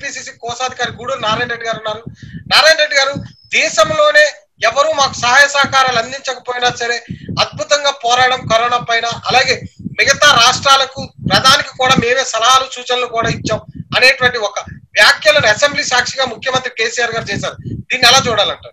TPCC కోశాధికారి గూడూరు నారాయణ రెడ్డి గారు ఉన్నారు. నారాయణ రెడ్డి గారు, దేశంలోనే ఎవరు మాకు సహాయ సహకారాలు అందించకపోయినా సరే అద్భుతంగా పోరాడడం కరోనా పైన, అలాగే మిగతా రాష్ట్రాలకు ప్రధానికి కూడా మేమే సలహాలు సూచనలు కూడా ఇచ్చాం అనేటువంటి ఒక వ్యాఖ్యలను అసెంబ్లీ సాక్షిగా ముఖ్యమంత్రి కేసీఆర్ గారు చేశారు. దీన్ని ఎలా చూడాలంటారు?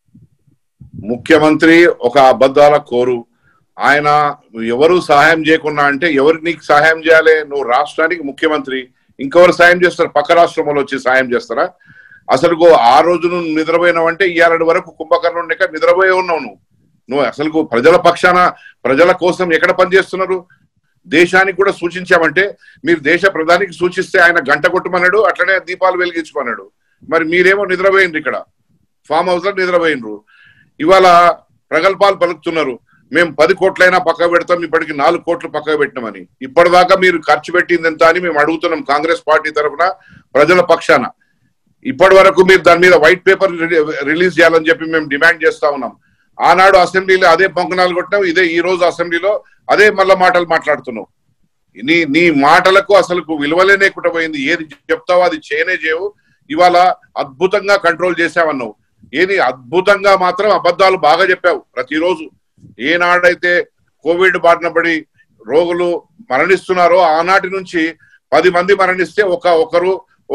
ముఖ్యమంత్రి ఒక అబద్ధాల కోరు. ఆయన ఎవరు సహాయం చేయకుండా అంటే ఎవరికి నీకు సహాయం చేయాలి? నువ్వు రాష్ట్రానికి ముఖ్యమంత్రి, ఇంకెవరు సాయం చేస్తారు? పక్క రాష్ట్రం వాళ్ళు వచ్చి సాయం చేస్తారా? అసలు ఆ రోజు నువ్వు నిద్రపోయినావంటే ఇవాళ వరకు కుంభకర్ణుడి లెక్క నిద్రపోయి ఉన్నావు. నువ్వు అసలు ప్రజల పక్షాన ప్రజల కోసం ఎక్కడ పనిచేస్తున్నారు? దేశానికి కూడా సూచించామంటే మీరు దేశ ప్రధానికి సూచిస్తే ఆయన గంట కొట్టమన్నాడు, అట్లనే దీపాలు వెలిగించుకున్నాడు. మరి మీరేమో నిద్రపోయినరు, ఇక్కడ ఫామ్ హౌస్ లో నిద్రపోయినరు. ఇవాళ ప్రగల్భాలు పలుకుతున్నారు, మేము 10 కోట్లైనా పక్క పెడతాం, ఇప్పటికి 4 కోట్లు పక్కకు పెట్టినామని. ఇప్పటిదాకా మీరు ఖర్చు పెట్టింది ఎంత అని మేము అడుగుతున్నాం కాంగ్రెస్ పార్టీ తరఫున ప్రజల పక్షాన. ఇప్పటి వరకు మీరు దాని మీద వైట్ పేపర్ రిలీజ్ చేయాలని చెప్పి మేము డిమాండ్ చేస్తా ఉన్నాం. ఆనాడు అసెంబ్లీలో అదే పంకనాలు కొట్టినావు, ఇదే ఈ రోజు అసెంబ్లీలో అదే మళ్ళా మాటలు మాట్లాడుతున్నావు. నీ మాటలకు అసలు విలువలేనేకుండా పోయింది. ఏది చెప్తావో అది చేయనే చేయవు. ఇవాళ అద్భుతంగా కంట్రోల్ చేసావన్నావు. ఏది అద్భుతంగా మాత్రం అబద్ధాలు బాగా చెప్పావు. ప్రతిరోజు ఏనాడైతే కోవిడ్ బారిన పడి రోగులు మరణిస్తున్నారో ఆనాటి నుంచి 10 మంది మరణిస్తే ఒకరు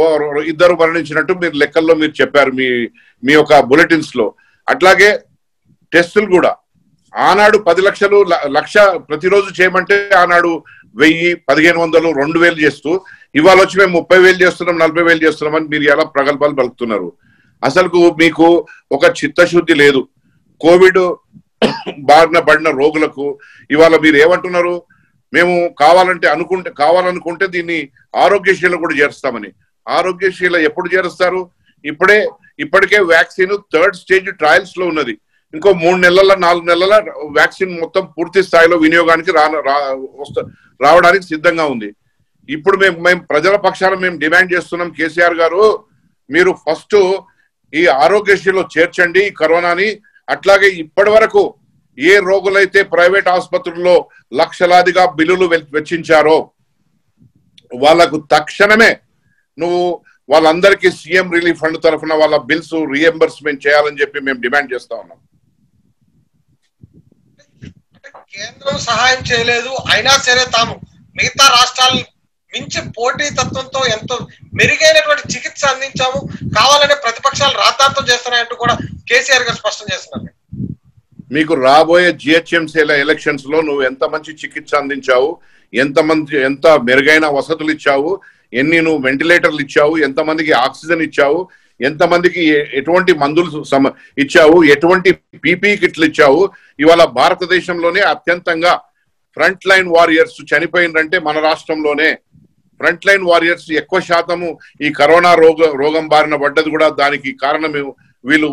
2 మరణించినట్టు మీరు లెక్కల్లో మీరు చెప్పారు మీ యొక్క బులెటిన్స్ లో. అట్లాగే టెస్టులు కూడా ఆనాడు 10 లక్షలు లక్ష ప్రతిరోజు చేయమంటే ఆనాడు 1000, 1500, 2000 చేస్తూ ఇవాళ వచ్చి మేము 30,000 చేస్తున్నాం, 40,000 చేస్తున్నామని మీరు ఎలా ప్రగల్భాలు పలుకుతున్నారు? అసలు మీకు ఒక చిత్తశుద్ధి లేదు. కోవిడ్ బారిన పడిన రోగులకు ఇవాళ మీరు ఏమంటున్నారు? మేము కావాలనుకుంటే దీన్ని ఆరోగ్యశ్రీలో కూడా చేరుస్తామని. ఆరోగ్యశ్రీలో ఎప్పుడు చేరుస్తారు? ఇప్పటికే వ్యాక్సిన్ 3rd స్టేజ్ ట్రయల్స్ లో ఉన్నది. ఇంకో 3 నెలల 4 నెలల వ్యాక్సిన్ మొత్తం పూర్తి స్థాయిలో వినియోగానికి రావడానికి సిద్ధంగా ఉంది. ఇప్పుడు మేము ప్రజల పక్షాన మేము డిమాండ్ చేస్తున్నాం, కేసీఆర్ గారు మీరు ఫస్ట్ ఈ ఆరోగ్యశ్రీలో చేర్చండి ఈ కరోనాని. అట్లాగే ఇప్పటి వరకు ఏ రోగులైతే ప్రైవేట్ ఆసుపత్రుల్లో లక్షలాదిగా బిల్లులు వెచ్చించారో వాళ్ళకు తక్షణమే నువ్వు వాళ్ళందరికీ సీఎం రిలీఫ్ ఫండ్ తరఫున వాళ్ళ బిల్స్ రీఎంబర్స్మెంట్ చేయాలని చెప్పి మేము డిమాండ్ చేస్తా ఉన్నాం. కేంద్రం సహాయం చేయలేదు, అయినా సరే తాము మిగతా రాష్ట్రాలు మించి పోటీ తత్వంతో ఎంతో మెరుగైనటువంటి చికిత్స అందించాము, కావాలనే ప్రతిపక్షాలు రాద్ధాంతం చేస్తున్నాయంటూ కూడా కేసీఆర్ గారు స్పష్టం చేస్తున్నారు. మీకు రాబోయే జిహెచ్ఎంసీ ఎలక్షన్స్ లో నువ్వు ఎంత మంచి చికిత్స అందించావు, ఎంత మెరుగైన వసతులు ఇచ్చావు, ఎన్ని నువ్వు వెంటిలేటర్లు ఇచ్చావు, ఎంతమందికి ఆక్సిజన్ ఇచ్చావు, ఎంతమందికి ఎటువంటి మందులు ఇచ్చావు, ఎటువంటి పీపీ కిట్లు ఇచ్చావు. ఇవాళ భారతదేశంలోనే అత్యంతంగా ఫ్రంట్ లైన్ వారియర్స్ చనిపోయిందంటే మన రాష్ట్రంలోనే. ఫ్రంట్ లైన్ వారియర్స్ ఎక్కువ శాతము ఈ కరోనా రోగం బారిన పడ్డది కూడా దానికి కారణం వీళ్ళు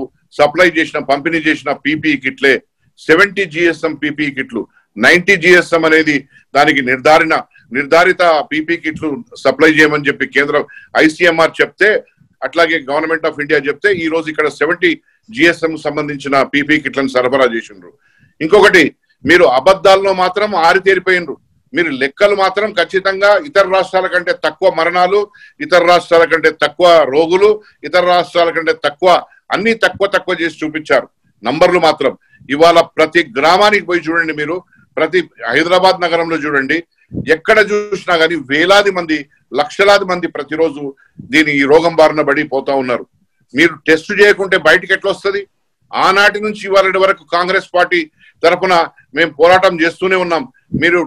పంపిణీ చేసిన పీపీ కిట్లే. 70 GSM పీపీ కిట్లు, 90 GSM అనేది దానికి నిర్ధారిత పీపీ కిట్లు సప్లై చేయమని చెప్పి కేంద్రం ICMR చెప్తే, అట్లాగే గవర్నమెంట్ ఆఫ్ ఇండియా చెప్తే ఈ రోజు ఇక్కడ 70 GSM సంబంధించిన పీపీ కిట్లను సరఫరా చేసిండ్రు. ఇంకొకటి, మీరు అబద్ధాల్లో మాత్రం ఆరితేరిపోయినరు. మీరు లెక్కలు మాత్రం ఖచ్చితంగా ఇతర రాష్ట్రాల కంటే తక్కువ మరణాలు, ఇతర రాష్ట్రాల కంటే తక్కువ రోగులు, ఇతర రాష్ట్రాల కంటే అన్ని తక్కువ చేసి చూపించారు. నంబర్లు మాత్రం ఇవాళ ప్రతి గ్రామానికి పోయి చూడండి, మీరు ప్రతి హైదరాబాద్ నగరంలో చూడండి, ఎక్కడ చూసినా కానీ వేలాది మంది, లక్షలాది మంది ప్రతిరోజు ఈ రోగం బారిన పడి పోతా ఉన్నారు. మీరు టెస్ట్ చేయకుంటే బయటికి ఎట్లా వస్తుంది? ఆనాటి నుంచి ఇవాళ వరకు కాంగ్రెస్ పార్టీ తరఫున మేము పోరాటం చేస్తూనే ఉన్నాం. మీరు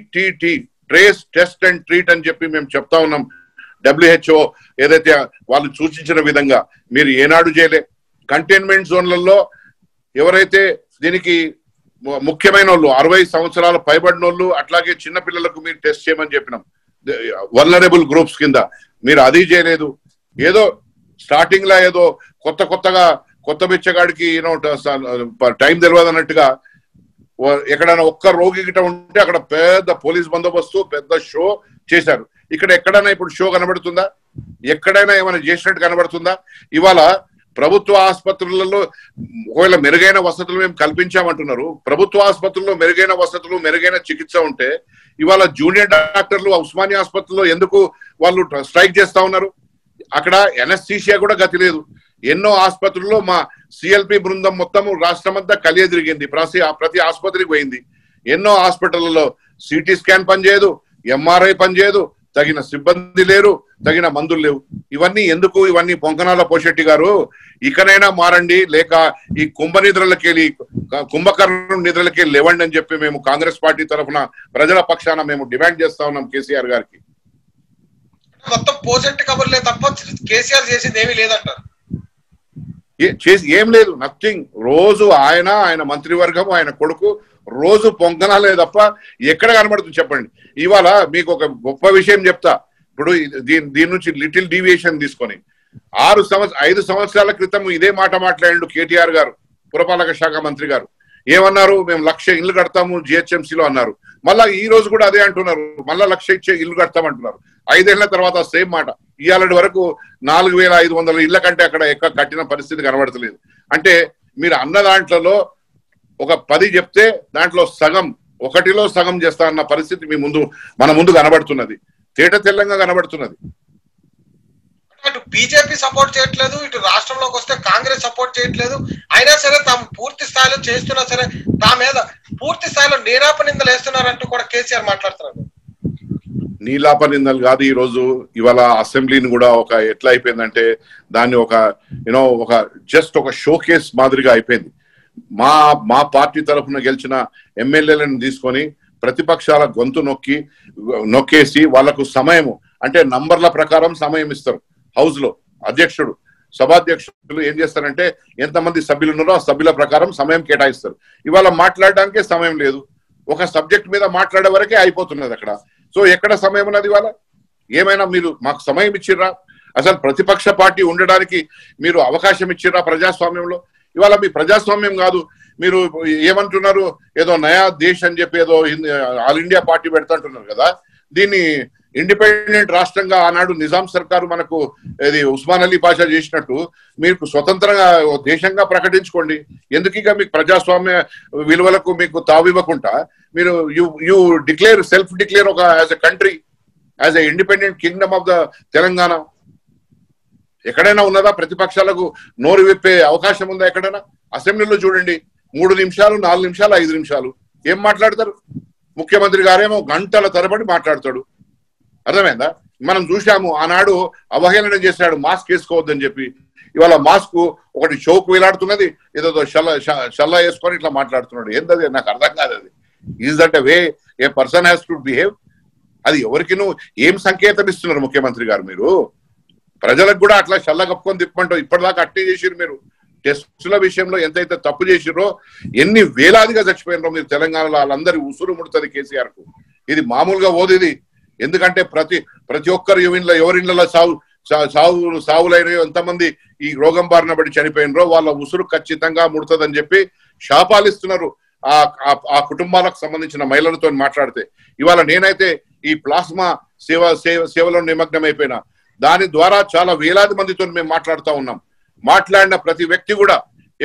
ట్రేస్, టెస్ట్ అండ్ ట్రీట్ అని చెప్పి మేము చెప్తా ఉన్నాం. WHO ఏదైతే వాళ్ళు సూచించిన విధంగా మీరు ఏనాడు చేయలే. కంటైన్మెంట్ జోన్లలో ఎవరైతే దీనికి ముఖ్యమైన వాళ్ళు 60 సంవత్సరాల పైబడిన వాళ్ళు, అట్లాగే చిన్నపిల్లలకు మీరు టెస్ట్ చేయమని చెప్పినాం. వల్నరబుల్ గ్రూప్స్ కింద మీరు అది చేయలేదు. ఏదో స్టార్టింగ్ లా ఏదో కొత్త బిచ్చగాడికి టైం తెలియదు అన్నట్టుగా ఎక్కడైనా ఒక్క రోగి గిట ఉంటే అక్కడ పెద్ద పోలీస్ బందోబస్తు, పెద్ద షో చేశారు. ఇక్కడ ఎక్కడైనా ఇప్పుడు షో కనబడుతుందా? ఎక్కడైనా ఏమైనా చేసినట్టు కనబడుతుందా? ఇవాళ ప్రభుత్వ ఆసుపత్రులలో ఒకవేళ మెరుగైన వసతులు మేము కల్పించామంటున్నారు. ప్రభుత్వ ఆసుపత్రుల్లో మెరుగైన వసతులు, మెరుగైన చికిత్స ఉంటే ఇవాళ జూనియర్ డాక్టర్లు ఉస్మానియా ఆసుపత్రిలో ఎందుకు వాళ్ళు స్ట్రైక్ చేస్తా ఉన్నారు? అక్కడ ఎనస్థీషియా కూడా గతి లేదు. ఎన్నో ఆసుపత్రుల్లో మా సిఎల్పి బృందం మొత్తం రాష్ట్రమంతా కలియ తిరిగింది, ప్రతి ఆసుపత్రికి పోయింది. ఎన్నో హాస్పిటల్లో సిటీ స్కాన్ పనిచేయదు, ఎంఆర్ఐ పనిచేయదు, తగిన సిబ్బంది లేరు, తగిన మందులు లేవు. ఇవన్నీ ఎందుకు? ఇవన్నీ పొంకనాల పోషెట్టి గారు ఇకనైనా మారండి, లేక ఈ కుంభకర్ణ నిద్రలకి లేవండి అని చెప్పి మేము కాంగ్రెస్ పార్టీ తరఫున ప్రజల పక్షాన మేము డిమాండ్ చేస్తా ఉన్నాం కేసీఆర్ గారికి. మొత్తం పోషెట్టి కబుర్లే తప్ప కేసీఆర్ చేసింది ఏమీ లేదంటారు. ఏం లేదు, నథింగ్. రోజు ఆయన మంత్రివర్గం, ఆయన కొడుకు రోజు పొంకనాలే తప్ప ఎక్కడ కనబడుతుంది చెప్పండి. ఇవాళ మీకు ఒక గొప్ప విషయం చెప్తా. ఇప్పుడు దీని నుంచి లిటిల్ డీవియేషన్ తీసుకొని 5 సంవత్సరాల క్రితం ఇదే మాట మాట్లాడిండు కేటీఆర్ గారు, పురపాలక శాఖ మంత్రి గారు. ఏమన్నారు? మేము 1,00,000 ఇల్లు కడతాము జిహెచ్ఎంసీలో అన్నారు. మళ్ళా ఈ రోజు కూడా అదే అంటున్నారు, మళ్ళా 1,00,000 ఇచ్చే ఇల్లు కడతామంటున్నారు. 5 ఏళ్ల తర్వాత సేమ్ మాట. ఇవాళ వరకు 4,500 ఇళ్ల కంటే అక్కడ ఎక్కడ కట్టిన పరిస్థితి కనబడతలేదు. అంటే మీరు అన్న దాంట్లో ఒక 10 చెప్తే దాంట్లో సగం, 1లో సగం చేస్తా అన్న పరిస్థితి మన ముందు కనబడుతున్నది, తేట తెల్లంగా కనబడుతున్నది. అటు బీజేపీ సపోర్ట్ చేయట్లేదు, ఇటు రాష్ట్రంలోకి వస్తే కాంగ్రెస్ సపోర్ట్ చేయట్లేదు. అయినా సరే తాము పూర్తి స్థాయిలో చేస్తున్నా సరే తా మీద పూర్తి స్థాయిలో నీలాప నిందలు వేస్తున్నారంటూ కూడా కేసీఆర్ మాట్లాడుతున్నారు. నీలాప నిందలు కాదు, ఇవాళ అసెంబ్లీని కూడా ఎట్లా అయిపోయిందంటే దాన్ని ఒక జస్ట్ ఒక షోకేస్ మాదిరిగా అయిపోయింది. మా పార్టీ తరఫున గెలిచిన ఎమ్మెల్యేలను తీసుకొని ప్రతిపక్షాల గొంతు నొక్కేసి వాళ్లకు సమయము అంటే నంబర్ల ప్రకారం సమయం ఇస్తారు. హౌస్ లో అధ్యక్షుడు, సభాధ్యక్షులు ఏం చేస్తారంటే ఎంతమంది సభ్యులు ఉన్నారో ఆ సభ్యుల ప్రకారం సమయం కేటాయిస్తారు. ఇవాళ మాట్లాడడానికే సమయం లేదు, ఒక సబ్జెక్ట్ మీద మాట్లాడే వరకే అయిపోతున్నది అక్కడ. సో ఎక్కడ సమయం ఉన్నది? ఇవాళ ఏమైనా మీరు మాకు సమయం ఇచ్చిర్రా? అసలు ప్రతిపక్ష పార్టీ ఉండడానికి మీరు అవకాశం ఇచ్చిర్రా ప్రజాస్వామ్యంలో? ఇవాళ మీ ప్రజాస్వామ్యం కాదు, మీరు ఏమంటున్నారు, ఏదో నయా దేశ్ అని చెప్పి ఏదో ఆల్ ఇండియా పార్టీ పెడతాంటున్నారు కదా. దీన్ని ఇండిపెండెంట్ రాష్ట్రంగా ఆనాడు నిజాం సర్కారు మనకు ఇది ఉస్మాన్ అలీ పాషా చేసినట్టు మీకు స్వతంత్రంగా దేశంగా ప్రకటించుకోండి. ఎందుకు ఇక మీకు ప్రజాస్వామ్య విలువలకు మీకు తావివ్వకుండా మీరు you declare, self declare as a country, as a independent kingdom of the Telangana. ఎక్కడైనా ఉన్నదా ప్రతిపక్షాలకు నోరు విప్పే అవకాశం ఉందా ఎక్కడైనా? అసెంబ్లీలో చూడండి, 3 నిమిషాలు, 4 నిమిషాలు, 5 నిమిషాలు ఏం మాట్లాడతారు? ముఖ్యమంత్రి గారేమో గంటల తరబడి మాట్లాడతాడు. అర్థమైందా? మనం చూసాము ఆనాడు అవహేళన చేశాడు మాస్క్ వేసుకోవద్దని చెప్పి. ఇవాళ మాస్క్ ఒకటి షోకు వేలాడుతున్నది, ఏదో షల్లా వేసుకొని ఇట్లా మాట్లాడుతున్నాడు. ఏంటది? నాకు అర్థం కాదు. అది is that a way a person has to behave? అది ఎవరికి ఏం సంకేతం ఇస్తున్నారు ముఖ్యమంత్రి గారు? మీరు ప్రజలకు కూడా అట్లా షల్లా కప్పుకొని తిప్పమంటారు. ఇప్పటిదాకా అట్టే చేసిరు మీరు. టెస్టుల విషయంలో ఎంతైతే తప్పు చేసిరో, ఎన్ని వేలాదిగా చచ్చిపోయినరో మీరు తెలంగాణలో, వాళ్ళందరి ఉసురు ముడుతుంది కేసీఆర్ కు. ఇది మామూలుగా ఓదిది. ఎందుకంటే ప్రతి ఒక్కరు ఎవరిళ్ళలో సావులైనయో, ఎంతమంది ఈ రోగం బారిన పడి చనిపోయినరో వాళ్ళ ఉసురు ఖచ్చితంగా ముడుతుందని చెప్పి శాపాలిస్తున్నారు ఆ కుటుంబాలకు సంబంధించిన మహిళలతో మాట్లాడితే. ఇవాళ నేనైతే ఈ ప్లాస్మా సేవలో నిమగ్నం అయిపోయినా. దాని ద్వారా చాలా వేలాది మందితో మేము మాట్లాడుతూ ఉన్నాం. మాట్లాడిన ప్రతి వ్యక్తి కూడా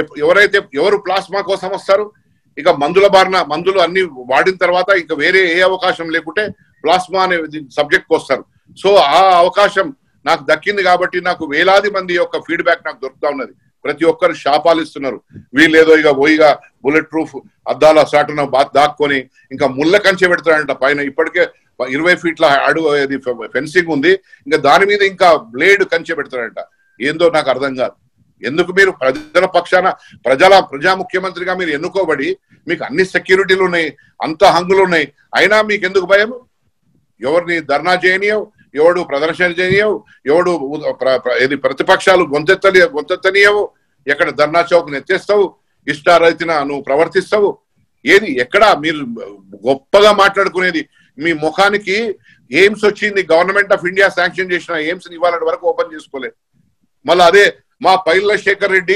ఎవరు ప్లాస్మా కోసం వస్తారు, ఇక మందులు అన్ని వాడిన తర్వాత ఇక వేరే ఏ అవకాశం లేకుంటే ప్లాస్మా అనే సబ్జెక్ట్ వస్తారు. సో ఆ అవకాశం నాకు దక్కింది కాబట్టి నాకు వేలాది మంది యొక్క ఫీడ్బ్యాక్ నాకు దొరుకుతా ఉన్నది. ప్రతి ఒక్కరు శాపాలు ఇస్తున్నారు. వీళ్ళేదో పోయిగా బుల్లెట్ ప్రూఫ్ అద్దాల సాటున దాక్కొని ఇంకా ముళ్ళ కంచె పెడతారంట పైన. ఇప్పటికే 20 ఫీట్ల ఫెన్సింగ్ ఉంది, ఇంకా దాని మీద ఇంకా బ్లేడ్ కంచె పెడతారంట. ఏందో నాకు అర్థం కాదు. ఎందుకు మీరు ప్రజల పక్షాన ప్రజా ముఖ్యమంత్రిగా మీరు ఎన్నుకోబడి మీకు అన్ని సెక్యూరిటీలు ఉన్నాయి, అంత హంగులు ఉన్నాయి, అయినా మీకు ఎందుకు భయం? ఎవరిని ధర్నా చేయనియవు, ఎవడు ప్రదర్శన చేయనియవు, ఎవడు ప్రతిపక్షాలు గొంతెత్తనియవు, ఎక్కడ ధర్నా చౌక్ ఎత్తేస్తావు, ఇష్టారైతిన నువ్వు ప్రవర్తిస్తావు. ఏది ఎక్కడ మీరు గొప్పగా మాట్లాడుకునేది? మీ ముఖానికి ఎయిమ్స్ వచ్చింది, గవర్నమెంట్ ఆఫ్ ఇండియా శాంక్షన్ చేసిన ఎయిమ్స్ ఇవాళ వరకు ఓపెన్ చేసుకోలేదు. మళ్ళీ అదే మా పైల శేఖర్ రెడ్డి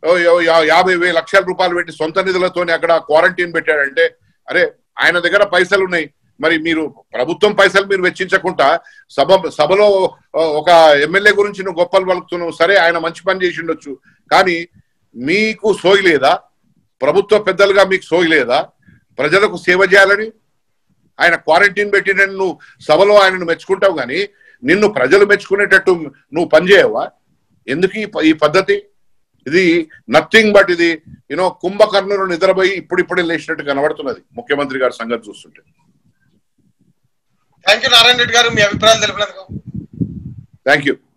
50,000 లక్షల రూపాయలు పెట్టి సొంత నిధులతోనే అక్కడ క్వారంటైన్ పెట్టాడంటే, అరే ఆయన దగ్గర పైసలు ఉన్నాయి, మరి మీరు ప్రభుత్వం పైసలు మీరు వెచ్చించకుండా సభలో ఒక ఎమ్మెల్యే గురించి నువ్వు గొప్పలు పలుకుతున్నావు. సరే, ఆయన మంచి పని చేసి ఉండొచ్చు, కానీ మీకు సోయలేదా? ప్రభుత్వ పెద్దలుగా మీకు సోయలేదా ప్రజలకు సేవ చేయాలని? ఆయన క్వారంటైన్ పెట్టినని నువ్వు సభలో ఆయనను మెచ్చుకుంటావు, కానీ నిన్ను ప్రజలు మెచ్చుకునేటట్టు నువ్వు పనిచేయవా? ఎందుకు ఈ పద్ధతి? ఇది నథింగ్ బట్ ఇది కుంభకర్ణులు నిద్రపోయి ఇప్పుడిప్పుడే లేచినట్టు కనబడుతున్నది ముఖ్యమంత్రి గారి సంగతి చూస్తుంటే. థ్యాంక్ యూ నారాయణ రెడ్డి గారు, మీ అభిప్రాయాలు తెలిపినందుకు. Thank you.